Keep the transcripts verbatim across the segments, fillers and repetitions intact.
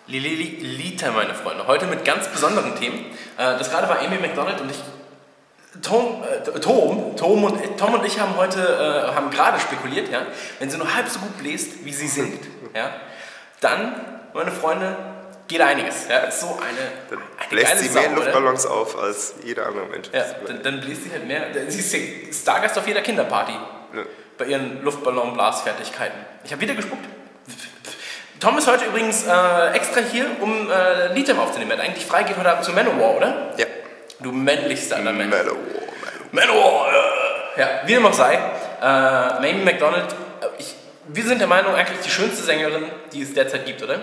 Lilita, meine Freunde. Heute mit ganz besonderen Themen. Das gerade war Amy Macdonald und ich. Tom, äh, Tom, Tom, und, Tom und ich haben heute äh, haben gerade spekuliert, ja, wenn sie nur halb so gut bläst, wie sie singt, ja, dann, meine Freunde, geht einiges. Ja, ist so eine, dann eine bläst geile sie Sau, mehr Luftballons oder? auf als jeder andere Mensch. Ja, dann, dann bläst sie halt mehr. Sie ist Stargast auf jeder Kinderparty. Ja. Bei ihren Luftballon-Blasfertigkeiten. Ich habe wieder gespuckt. Tom ist heute übrigens äh, extra hier, um äh, Liedem aufzunehmen. Er hat eigentlich frei, geht heute Abend zu Manowar, oder? Ja. Du männlichster aller Männer. Manowar, Manowar. Manowar, ja. Ja, wie dem auch sei. Äh, Amy Macdonald, ich, wir sind der Meinung, eigentlich die schönste Sängerin, die es derzeit gibt, oder?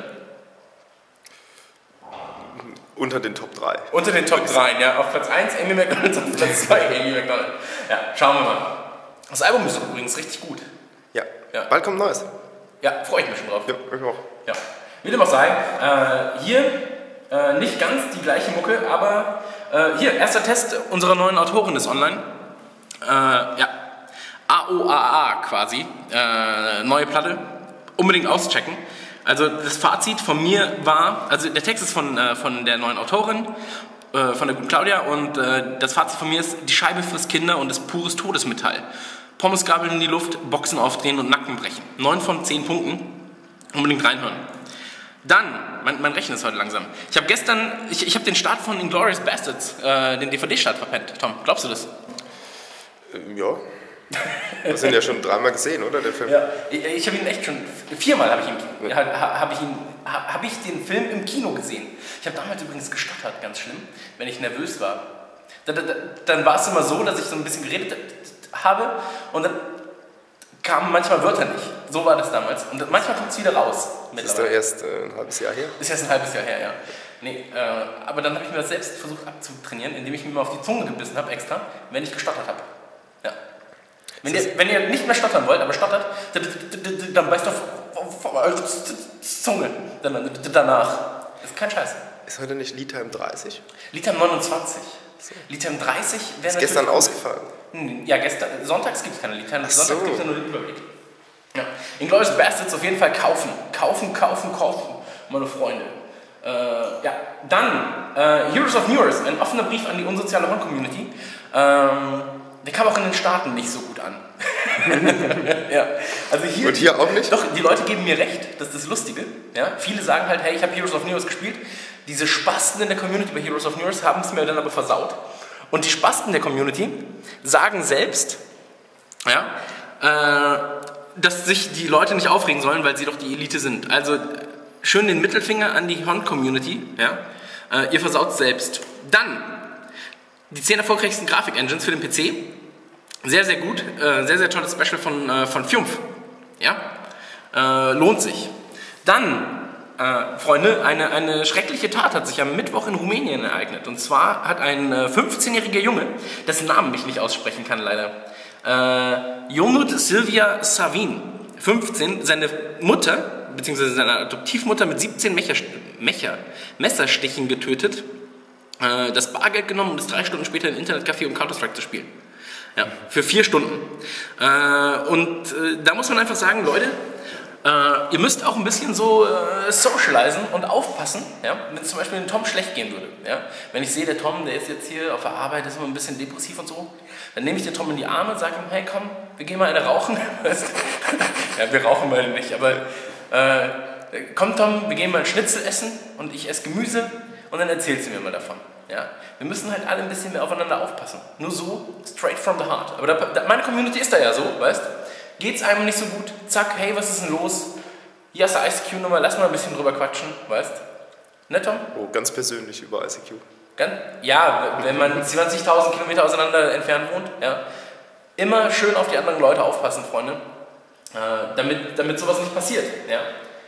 Unter den Top drei. Unter den Top drei, ja. Auf Platz eins Amy Macdonald, auf Platz zwei Amy Macdonald. Ja, schauen wir mal. Das Album ist übrigens richtig gut. Ja. Ja. Bald kommt Neues. Ja, freue ich mich schon drauf. Ja, ich auch. Ja. Wie dem auch sei, äh, hier äh, nicht ganz die gleiche Mucke, aber äh, hier, erster Test unserer neuen Autorin ist online. Äh, ja, A O A A quasi, äh, neue Platte, unbedingt auschecken. Also das Fazit von mir war, also der Text ist von, äh, von der neuen Autorin, äh, von der guten Claudia, und äh, das Fazit von mir ist, die Scheibe frisst Kinder und ist pures Todesmetall. Pommesgabeln in die Luft, Boxen aufdrehen und Nacken brechen. neun von zehn Punkten, unbedingt reinhören. Dann, mein, mein Rechnen ist heute langsam. Ich habe gestern, ich, ich habe den Start von Inglourious Bastards, äh, den D V D-Start verpennt. Tom, glaubst du das? Ähm, ja. Wir sind ja schon dreimal gesehen, oder, der Film? Ja, ich, ich habe ihn echt schon, viermal habe ich, ihn, ja. hab ich, ihn, hab ich den Film im Kino gesehen. Ich habe damals übrigens gestottert, ganz schlimm, wenn ich nervös war. Da, da, dann war es immer so, dass ich so ein bisschen geredet habe und dann kamen manchmal Wörter nicht. So war das damals. Und manchmal kommt es wieder raus. Das ist doch erst äh, ein halbes Jahr her. Ist erst ein halbes Jahr her, ja. Nee, äh, aber dann habe ich mir das selbst versucht abzutrainieren, indem ich mir mal auf die Zunge gebissen habe, extra, wenn ich gestottert habe. Ja. Wenn ihr, wenn ihr nicht mehr stottern wollt, aber stottert, dann, dann beißt auf eure Zunge danach. Das ist kein Scheiß. Ist heute nicht Liedtime dreißig? Liedtime neunundzwanzig. So. Liedtime dreißig wäre ist gestern ausgefallen. Ja, gestern, sonntags gibt es keine Liedtime, sonntags so. gibt es ja nur den Überblick. Ja. Inglourious Bastards auf jeden Fall kaufen. Kaufen, kaufen, kaufen, meine Freunde. Äh, ja. Dann äh, Heroes of News, ein offener Brief an die unsoziale Hond-Community. Ähm, der kam auch in den Staaten nicht so gut an. Ja. Also hier, und hier auch nicht? Doch, die Leute geben mir recht, das ist das Lustige. Ja? Viele sagen halt, hey, ich habe Heroes of News gespielt. Diese Spasten in der Community bei Heroes of News haben es mir dann aber versaut. Und die Spasten der Community sagen selbst, ja, äh, dass sich die Leute nicht aufregen sollen, weil sie doch die Elite sind. Also schön den Mittelfinger an die Hond-Community. Ja? Äh, ihr versaut selbst. Dann die zehn erfolgreichsten Grafik-Engines für den P C. Sehr, sehr gut. Äh, sehr, sehr tolles Special von, äh, von Fiumph. Ja? Äh, lohnt sich. Dann, äh, Freunde, eine, eine schreckliche Tat hat sich am Mittwoch in Rumänien ereignet. Und zwar hat ein äh, fünfzehnjähriger Junge, dessen Namen ich nicht aussprechen kann leider, äh, Ionut Silvia Savin, fünfzehn, seine Mutter, beziehungsweise seine Adoptivmutter mit siebzehn Mecher, Mecher, Messerstichen getötet, äh, das Bargeld genommen und ist drei Stunden später im Internetcafé, um Counter-Strike zu spielen. Ja, für vier Stunden. Äh, und äh, da muss man einfach sagen, Leute, äh, ihr müsst auch ein bisschen so äh, socialisen und aufpassen, ja, wenn zum Beispiel dem Tom schlecht gehen würde. Ja. Wenn ich sehe, der Tom, der ist jetzt hier auf der Arbeit, ist immer ein bisschen depressiv und so, dann nehme ich den Tom in die Arme und sage ihm, hey komm, wir gehen mal eine rauchen. Ja, wir rauchen mal nicht, aber äh, komm Tom, wir gehen mal ein Schnitzel essen und ich esse Gemüse und dann erzählst du mir mal davon. Ja? Wir müssen halt alle ein bisschen mehr aufeinander aufpassen. Nur so, straight from the heart. Aber da, da, meine Community ist da ja so, weißt? Geht's einem nicht so gut? Zack, hey, was ist denn los? Hier hast du I C Q-Nummer, lass mal ein bisschen drüber quatschen, weißt? Ne, Tom? Oh, ganz persönlich über I C Q. Ganz, ja, wenn man zwanzigtausend Kilometer auseinander entfernt wohnt, ja. Immer schön auf die anderen Leute aufpassen, Freunde. Äh, damit, damit sowas nicht passiert, ja.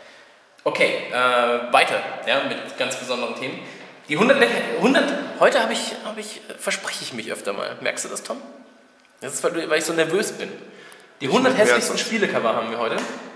Okay, äh, weiter, ja, mit ganz besonderen Themen. Die hundert, hundert heute habe ich, hab ich, verspreche ich mich öfter mal. Merkst du das, Tom? Das ist, weil, weil ich so nervös bin. Die hundert hässlichsten Spielecover haben wir heute.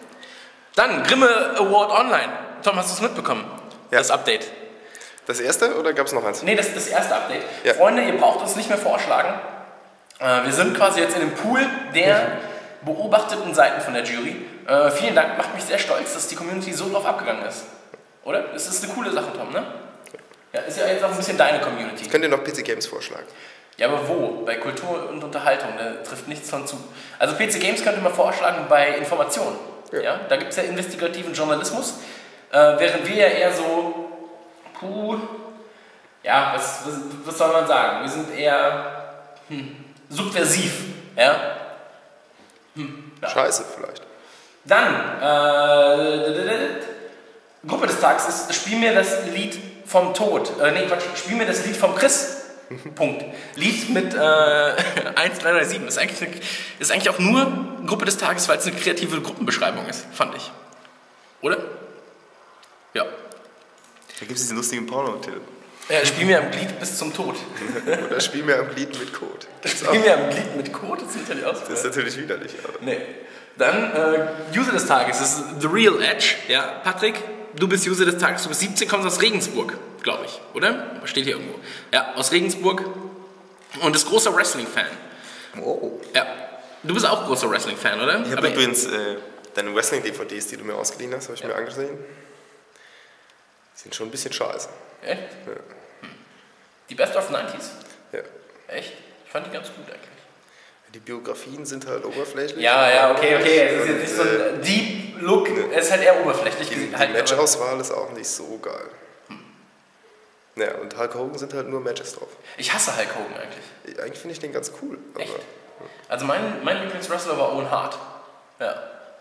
Dann Grimme Award Online. Tom, hast du es mitbekommen? Ja. Das Update. Das erste oder gab es noch eins? Nee, das ist das erste Update. Ja. Freunde, ihr braucht uns nicht mehr vorschlagen. Äh, wir sind quasi jetzt in dem Pool der beobachteten Seiten von der Jury. Äh, vielen Dank, macht mich sehr stolz, dass die Community so drauf abgegangen ist. Oder? Das ist eine coole Sache, Tom, ne? Ja, ist ja jetzt auch ein bisschen deine Community. Ich könnte dir noch P C Games vorschlagen. Ja, aber wo? Bei Kultur und Unterhaltung, da trifft nichts von zu. Also P C Games könnte man vorschlagen bei Informationen. Ja. Ja? Da gibt es ja investigativen Journalismus, äh, während wir ja eher so, puh, ja, was, was, was soll man sagen? Wir sind eher hm, subversiv. Ja? Hm, ja. Scheiße vielleicht. Dann, äh, Gruppe des Tages ist, spiel mir das Lied vom Tod. Äh, nee, Quatsch, spiel mir das Lied vom Chris. Punkt. Lied mit äh, eins, drei, drei, sieben. Ist eigentlich, eine, ist eigentlich auch nur Gruppe des Tages, weil es eine kreative Gruppenbeschreibung ist, fand ich. Oder? Ja. Da gibt es diesen lustigen Porno-Titel. Ja, spiel mir am Glied bis zum Tod. Oder spiel mir am Glied mit Code. Spiel mir am Glied mit Code? Das sieht ja nicht aus. Das ist natürlich widerlich. Aber. Nee. Dann äh, User des Tages, das ist The Real Edge. Ja, Patrick, du bist User des Tages, du bist siebzehn, kommst aus Regensburg, glaube ich, oder? Steht hier irgendwo. Ja, aus Regensburg und ist großer Wrestling-Fan. Oh. Ja, du bist auch großer Wrestling-Fan, oder? Ich habe übrigens äh, deine Wrestling-D V Ds, die du mir ausgeliehen hast, habe ich ja. mir angesehen. Die sind schon ein bisschen scheiße. Echt? Ja. Hm. Die Best of neunziger? Ja. Echt? Ich fand die ganz gut eigentlich. Die Biografien sind halt oberflächlich. Ja, ja, okay, okay. Es ist jetzt nicht so ein Deep Look, ne. Es ist halt eher oberflächlich. Die, die halt Matchauswahl ist auch nicht so geil. Hm. Ja, und Hulk Hogan sind halt nur Matches drauf. Ich hasse Hulk Hogan eigentlich. Eigentlich finde ich den ganz cool. Aber, Echt? Also mein, mein Lieblingswrestler war Owen Hart. Ja.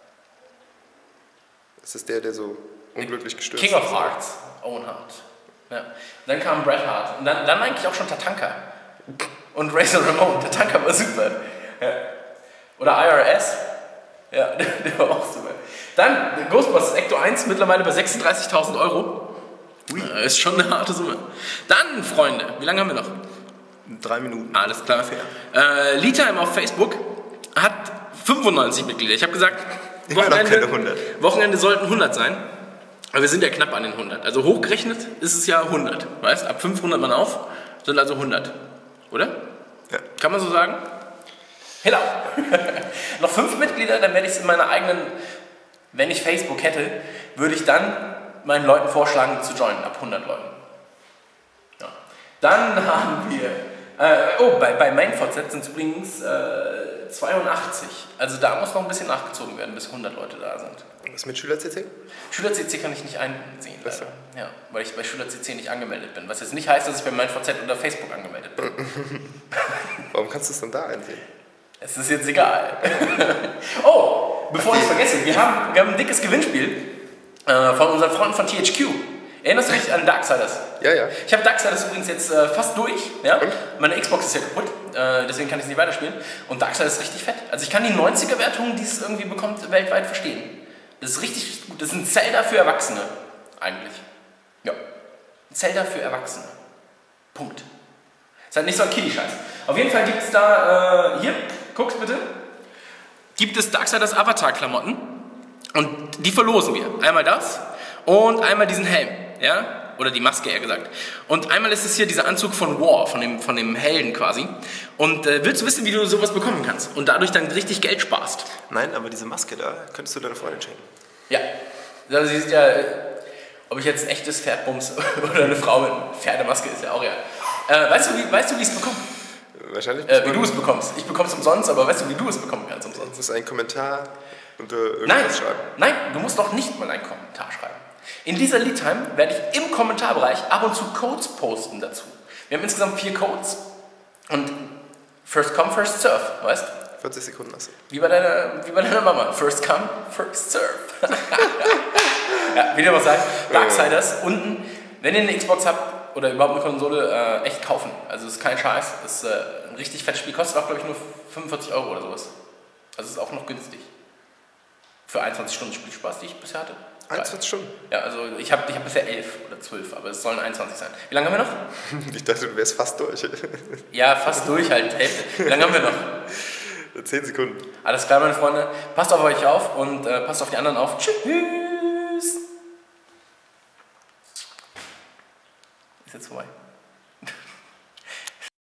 Das ist der, der so unglücklich gestürzt ist. King of Hearts, Owen Hart. Ja. Dann kam Bret Hart. Und dann, dann eigentlich auch schon Tatanka. Und Razor Ramon. Tatanka war super. Ja. Oder I R S. Ja, der war auch super. Dann Ghostbusters Ecto eins, mittlerweile bei sechsunddreißigtausend Euro. Ui. Ist schon eine harte Summe. Dann, Freunde, wie lange haben wir noch? Drei Minuten. Alles klar. Äh, Lietime auf Facebook hat fünfundneunzig Mitglieder. Ich habe gesagt, Wochenende, Wochenende sollten hundert sein. Aber wir sind ja knapp an den hundert. Also hochgerechnet ist es ja hundert. Weißt? Ab fünfhundert man auf, sind also hundert. Oder? Ja. Kann man so sagen? Genau. Noch fünf Mitglieder, dann werde ich es in meiner eigenen, wenn ich Facebook hätte, würde ich dann meinen Leuten vorschlagen zu joinen, ab hundert Leuten. Ja. Dann haben wir, äh, oh, bei, bei MainVZ sind es übrigens äh, zweiundachtzig. Also da muss noch ein bisschen nachgezogen werden, bis hundert Leute da sind. Was mit Schüler-C C? Schüler-C C kann ich nicht einsehen, leider. Ja, weil ich bei Schüler-C C nicht angemeldet bin. Was jetzt nicht heißt, dass ich bei MainVZ oder Facebook angemeldet bin. Warum kannst du es dann da einsehen? Es ist jetzt egal. Oh, bevor ich es vergesse, wir haben, wir haben ein dickes Gewinnspiel äh, von unseren Freunden von T H Q. Erinnerst du dich an Darksiders? Ja, ja. Ich habe Darksiders übrigens jetzt äh, fast durch. Ja? Meine Xbox ist ja kaputt, äh, deswegen kann ich es nicht weiterspielen. Und Darksiders ist richtig fett. Also ich kann die neunziger-Wertungen, die es irgendwie bekommt, weltweit verstehen. Das ist richtig gut. Das ist ein Zelda für Erwachsene, eigentlich. Ja. Ein Zelda für Erwachsene. Punkt. Ist halt nicht so ein Kiddie-Scheiß. Auf jeden Fall gibt es da, äh, hier, guck's bitte, gibt es Darksiders Avatar-Klamotten und die verlosen wir. Einmal das und einmal diesen Helm, ja, oder die Maske eher gesagt. Und einmal ist es hier dieser Anzug von War, von dem, von dem Helden quasi. Und äh, willst du wissen, wie du sowas bekommen kannst und dadurch dann richtig Geld sparst? Nein, aber diese Maske da, könntest du deiner Freundin schenken. Ja, also sie ist ja, äh, ob ich jetzt ein echtes Pferd bums oder eine Frau mit Pferdemaske, ist ja auch ja. Äh, weißt du, wie, weißt du, wie ich es bekomme? Wahrscheinlich. Äh, wie du es bekommst. Ich bekomme es umsonst, aber weißt du, wie du es bekommen kannst umsonst? Du musst einen Kommentar unter irgendwas nein, schreiben. Nein, du musst doch nicht mal einen Kommentar schreiben. In dieser Leadtime werde ich im Kommentarbereich ab und zu Codes posten dazu. Wir haben insgesamt vier Codes und first come, first serve, weißt du? vierzig Sekunden hast du. Wie bei deiner, wie bei deiner Mama. First come, first serve. Ja, wie du was sagst, Darksiders äh. unten, wenn ihr eine Xbox habt oder überhaupt eine Konsole, äh, echt kaufen. Also es ist kein Scheiß, es ist äh, ein richtig fettes Spiel, kostet auch glaube ich nur fünfundvierzig Euro oder sowas. Also es ist auch noch günstig. Für einundzwanzig Stunden Spielspaß, die ich bisher hatte. einundzwanzig Stunden? Ja, also ich habe ich hab bisher elf oder zwölf, aber es sollen einundzwanzig sein. Wie lange haben wir noch? Ich dachte, du wärst fast durch. Ja, fast durch halt, Hälfte. Wie lange haben wir noch? zehn Sekunden. Alles klar, meine Freunde. Passt auf euch auf und äh, passt auf die anderen auf. Tschüss. Ist jetzt vorbei.